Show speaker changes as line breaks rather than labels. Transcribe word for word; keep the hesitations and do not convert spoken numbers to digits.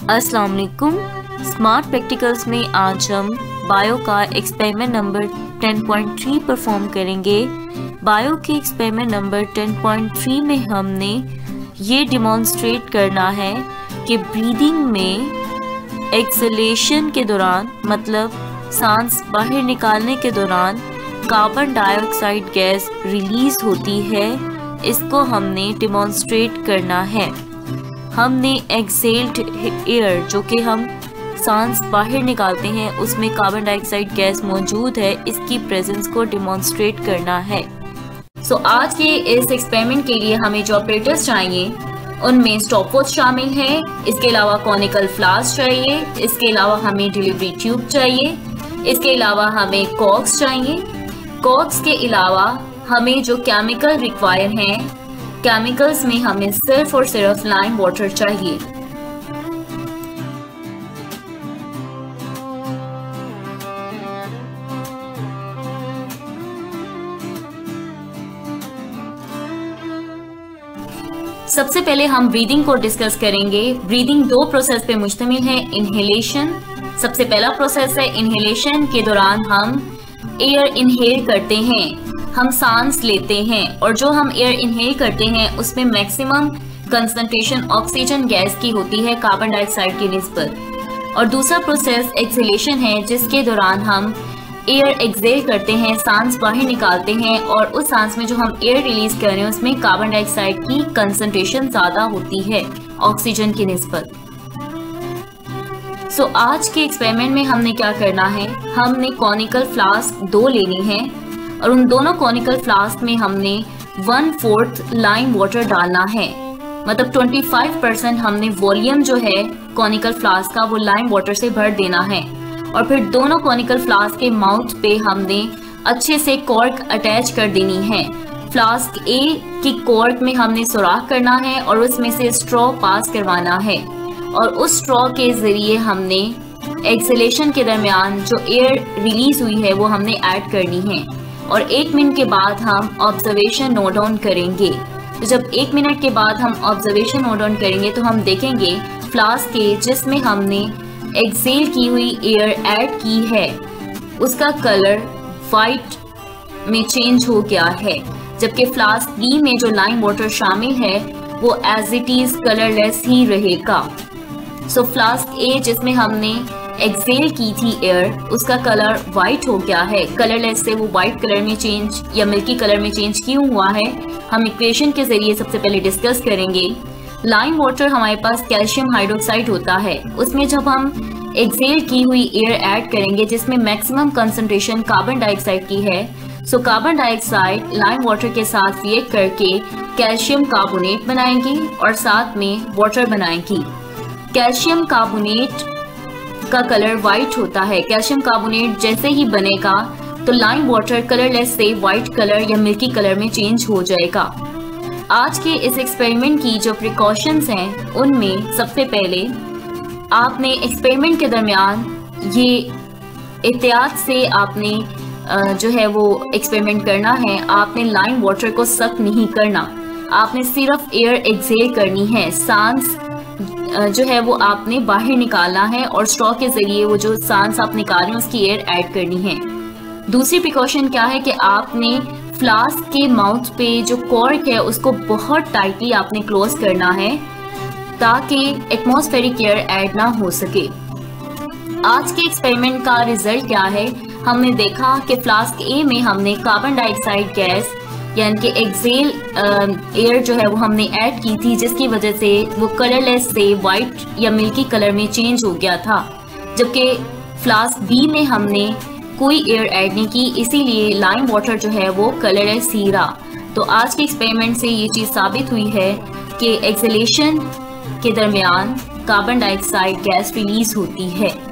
अस्सलाम वालेकुम। Smart practicals में आज हम बायो का experiment number ten point three perform करेंगे। बायो के experiment number ten point three में हमने ये डिमॉन्स्ट्रेट करना है कि ब्रीदिंग में एक्सलेशन के दौरान, मतलब सांस बाहर निकालने के दौरान कार्बन डाइऑक्साइड गैस रिलीज होती है। इसको हमने डिमॉन्स्ट्रेट करना है। हमने एक्सेल्ड एयर, जो कि हम सांस बाहर निकालते हैं, उसमें कार्बन डाइऑक्साइड गैस मौजूद है, इसकी प्रेजेंस को डिमॉन्स्ट्रेट करना है। सो so, आज के इस एक्सपेरिमेंट के लिए हमें जो ऑपरेटर्स चाहिए उनमें स्टॉपवॉच शामिल है। इसके अलावा कॉनिकल फ्लास्क चाहिए। इसके अलावा हमें डिलीवरी ट्यूब चाहिए। इसके अलावा हमें कॉक्स चाहिए। कॉक्स के अलावा हमें जो केमिकल रिक्वायर हैं, केमिकल्स में हमें सिर्फ और सिर्फ लाइम वाटर चाहिए। सबसे पहले हम ब्रीदिंग को डिस्कस करेंगे। ब्रीदिंग दो प्रोसेस पे मुश्तमिल है। इनहेलेशन सबसे पहला प्रोसेस है। इनहेलेशन के दौरान हम एयर इनहेल करते हैं, हम सांस लेते हैं, और जो हम एयर इनहेल करते हैं उसमें मैक्सिमम कंसंट्रेशन ऑक्सीजन गैस की होती है कार्बन डाइऑक्साइड की निस्बत। और दूसरा प्रोसेस एक्सहेलेशन है, जिसके दौरान हम एयर एक्सेल करते हैं, सांस बाहर निकालते हैं, और उस सांस में जो हम एयर रिलीज कर रहे हैं उसमें कार्बन डाइऑक्साइड की कंसंट्रेशन ज़्यादा होती है ऑक्सीजन की निस्बत। सो so, आज के एक्सपेरिमेंट में हमने क्या करना है, हमने कॉनिकल फ्लास्क दो लेने हैं और उन दोनों कॉनिकल फ्लास्क में हमने वन फोर्थ लाइम वाटर डालना है। मतलब पच्चीस परसेंट हमने वॉल्यूम जो है कॉनिकल फ्लास्क का वो लाइम वाटर से भर देना है। और फिर दोनों कॉनिकल फ्लास्क के माउथ पे हमने अच्छे से कॉर्क अटैच कर देनी है। फ्लास्क ए की कॉर्क में हमने सुराख करना है और उसमें से स्ट्रॉ पास करवाना है, और उस स्ट्रॉ के जरिए हमने एक्सहेलेशन के दरमियान जो एयर रिलीज हुई है वो हमने ऐड करनी है। और एक मिनट के बाद हम ऑब्जर्वेशन नोट डाउन करेंगे। तो जब एक मिनट के बाद हम ऑब्जर्वेशन नोट डाउन करेंगे तो हम देखेंगे फ्लास्क के जिसमें हमने एक्सेल की हुई एयर ऐड की है उसका कलर वाइट में चेंज हो गया है, जबकि फ्लास्क बी में जो लाइम वाटर शामिल है वो एज इट इज कलरलेस ही रहेगा। सो फ्लास्क ए जिसमें हमने एक्सेल की थी एयर, उसका कलर वाइट हो गया है। कलरलेस से वो वाइट कलर में चेंज या मिल्की कलर में चेंज क्यों हुआ है, हम इक्वेशन के जरिए सबसे पहले डिस्कस करेंगे। लाइम वाटर हमारे पास कैल्शियम हाइड्रोक्साइड होता है, उसमें जब हम एक्सेल की हुई एयर ऐड करेंगे जिसमें मैक्सिमम कंसंट्रेशन कार्बन डाइऑक्साइड की है, so carbon dioxide lime water के साथ रिएक्ट करके कैल्शियम कार्बोनेट बनाएंगी और साथ में वाटर बनाएंगी। कैल्शियम कार्बोनेट का कलर वाइट होता है। कैल्शियम कार्बोनेट जैसे ही बनेगा तो लाइम वाटर कलरलेस से वाइट कलर या मिल्की कलर में चेंज हो जाएगा। आज के इस एक्सपेरिमेंट की जो प्रिकॉशंस हैं उनमें सबसे पहले आपने एक्सपेरिमेंट के दरमियान ये एहतियात से आपने जो है वो एक्सपेरिमेंट करना है। आपने लाइम वाटर को सक नहीं करना, आपने सिर्फ एयर एक्सेल करनी है। सांस जो है वो आपने बाहर निकालना है और स्ट्रॉ के जरिए वो जो सांस आप निकाल रहे हैं उसकी एयर ऐड करनी है। दूसरी प्रिकॉशन क्या है कि आपने फ्लास्क के माउथ पे जो कॉर्क है उसको बहुत टाइटली आपने क्लोज करना है ताकि एटमॉस्फेरिक एयर ऐड ना हो सके। आज के एक्सपेरिमेंट का रिजल्ट क्या है, हमने देखा कि फ्लास्क ए में हमने कार्बन डाइऑक्साइड गैस यानी कि एक्सेल एयर जो है वो हमने ऐड की थी, जिसकी वजह से वो कलरलेस से वाइट या मिल्की कलर में चेंज हो गया था, जबकि फ्लास्क बी में हमने कोई एयर ऐड नहीं की, इसीलिए लाइम वाटर जो है वो कलरलेस ही रहा। तो आज के एक्सपेरिमेंट से ये चीज़ साबित हुई है कि एक्सहेलेशन के दरमियान कार्बन डाइऑक्साइड गैस रिलीज होती है।